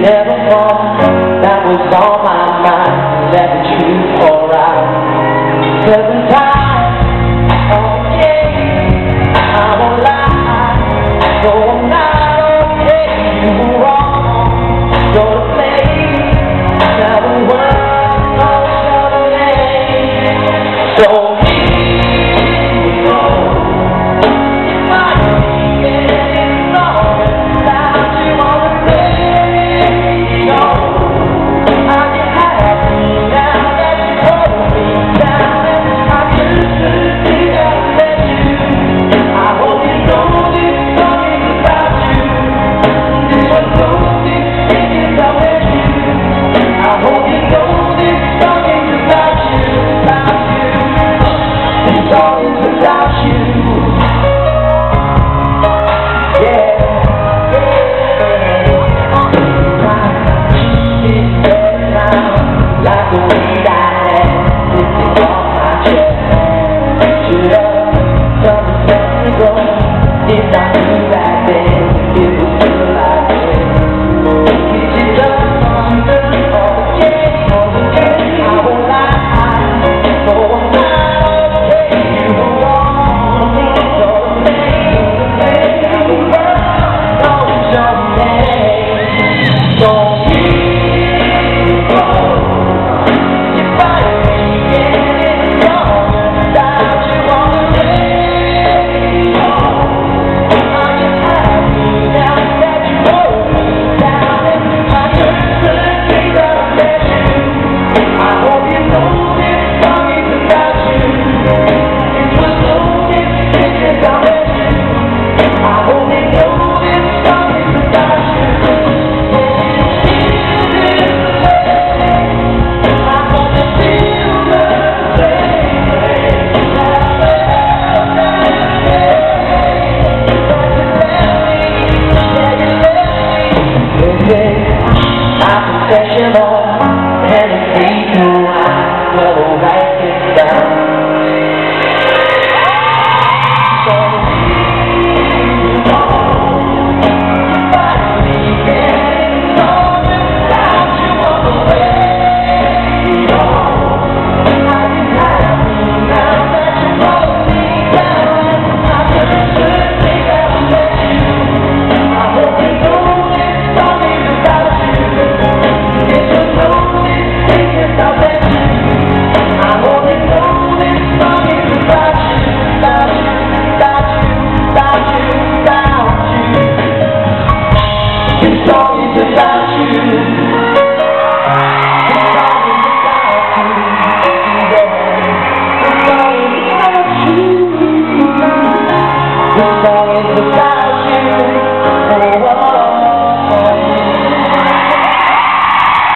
never thought that was on my mind. Let the truth pour out. 'Cause in time, okay, I won't lie. No, I'm not okay. You were wrong. You're to blame. Now the world knows your name. So the song is about you. Oh,